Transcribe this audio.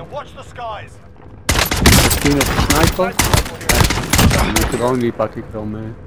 Watch the skies. Misschien met de sniper. En de drone die pak ik wel mee.